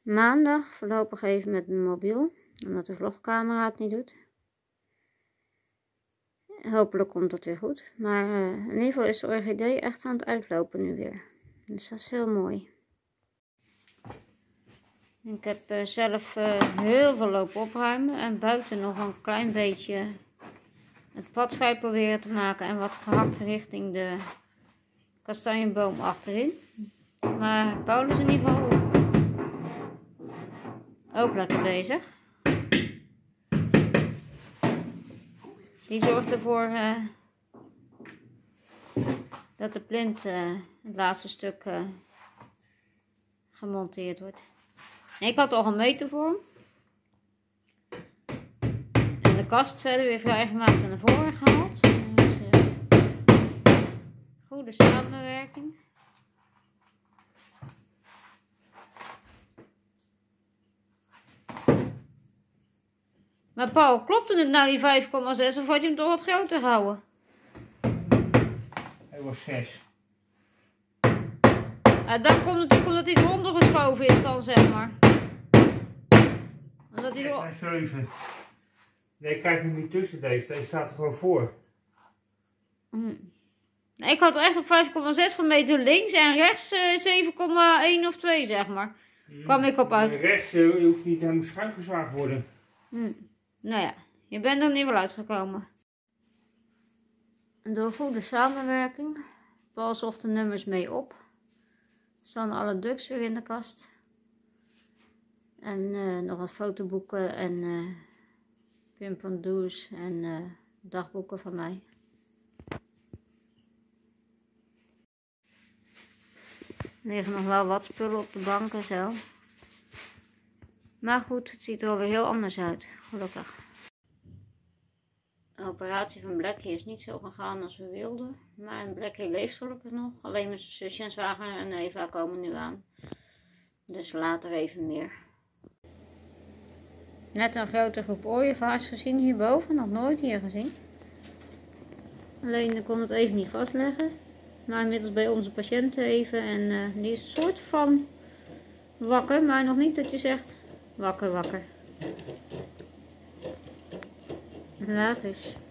Maandag voorlopig even met mijn mobiel, omdat de vlogcamera het niet doet. Hopelijk komt dat weer goed. Maar in ieder geval is de orchidee echt aan het uitlopen nu weer. Dus dat is heel mooi. Ik heb zelf heel veel lopen opruimen. En buiten nog een klein beetje het pad vrij proberen te maken. En wat gehakt richting de kastanjeboom achterin. Maar Paul is in ieder geval ook lekker bezig. Die zorgt ervoor dat de plint het laatste stuk gemonteerd wordt. Ik had al een meter voor hem. En de kast verder weer vrijgemaakt en naar voren gehaald. Dus, goede samenwerking. Maar Paul, klopte het nou die 5,6 of had je hem toch wat groter gehouden? Hij was 6. Dan komt het natuurlijk omdat hij eronder geschoven is dan, zeg maar. Omdat hij wel... 7. Nee, kijk nu niet tussen deze. Deze staat er gewoon voor. Nee, ik had er echt op 5,6 gemeten links en rechts 7,1 of 2, zeg maar. Kwam ik op uit. Rechts hoeft niet helemaal schuin gezaagd worden. Nou ja, je bent er in ieder geval uitgekomen. Door goede samenwerking. Paul zocht de nummers mee op. Er staan alle ducks weer in de kast. En nog wat fotoboeken en pin van do's en dagboeken van mij. Er liggen nog wel wat spullen op de bank en zo. Maar goed, het ziet er alweer heel anders uit, gelukkig. De operatie van Blackie is niet zo gegaan als we wilden. Maar Blackie leeft gelukkig nog. Alleen mijn zusje en zwager en Eva komen nu aan. Dus later even meer. Net een grote groep ooievaars gezien hierboven. Nog nooit hier gezien. Alleen ik kon het even niet vastleggen. Maar inmiddels bij onze patiënten even. En die is een soort van wakker. Maar nog niet dat je zegt wakker, wakker. Laat eens.